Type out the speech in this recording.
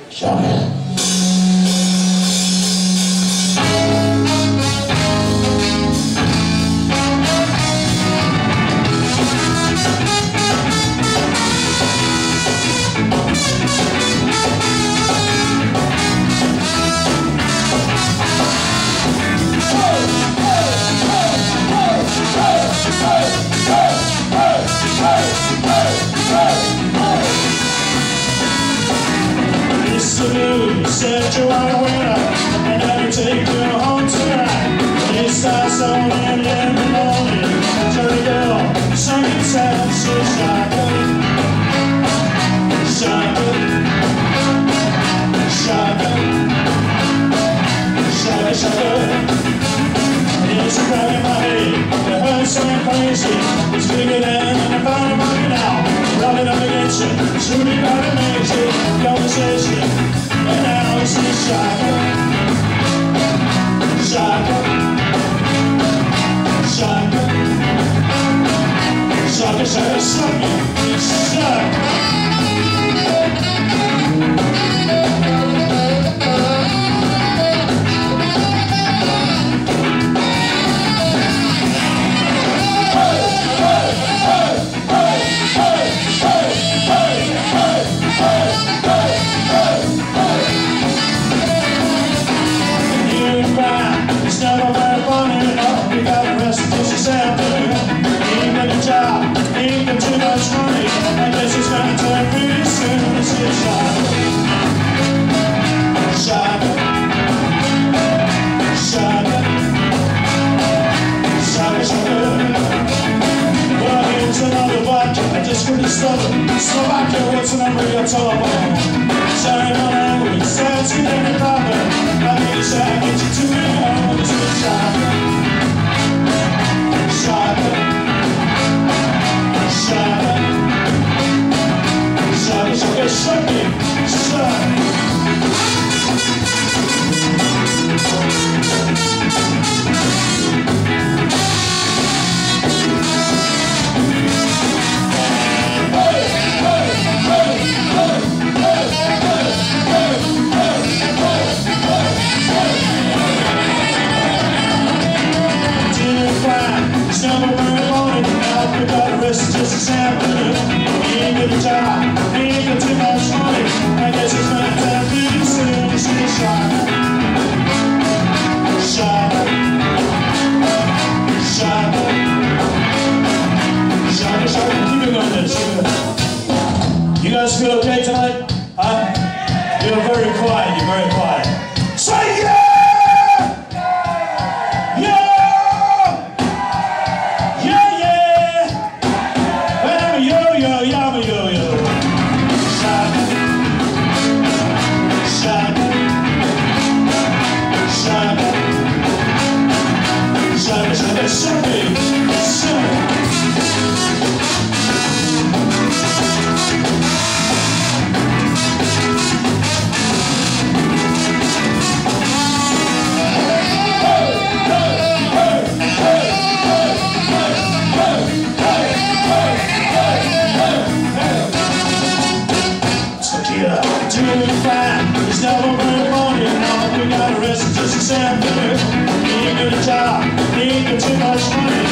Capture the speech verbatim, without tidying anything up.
Shocking. Said you are a winner, and I will take you home tonight. This starts on and let me lonely. Dirty girl, sing it sad, so shocking, shocking, shocking, shocking, shocking. It's a crack in my head, it hurts so crazy. It's bigger than the final market now. Rubbing up against you, shooting out and makes it conversation. And now it's a shotgun, shotgun, shotgun, shotgun, shotgun, shotgun, shotgun. It's never very funny, no, you got the rest of this yourself. Ain't got a job, ain't got too much money. I guess it's gonna turn pretty soon. It's a shotgun, shotgun, shotgun, shotgun, shotgun. Well, here's another vodka, I just couldn't stop it. Slovakia, what's the number of your telephone? Sorry, no language, searching in the problem. I think you say I get you to me. Shotgun, shotgun, shotgun, shotgun, shotgun, shotgun, shotgun. It's never very morning, now we got the rest just a sample. He ain't got a job, he ain't got too much money. I guess it's gonna have to be soon. It's a shotgun, shotgun, shotgun, shotgun, shotgun. Keep it going, this. You guys feel okay tonight? Huh? You're very quiet, you're very quiet. Say yeah! It's never very morning, now we got a rest just a sample. He ain't got a job, he ain't got too much money.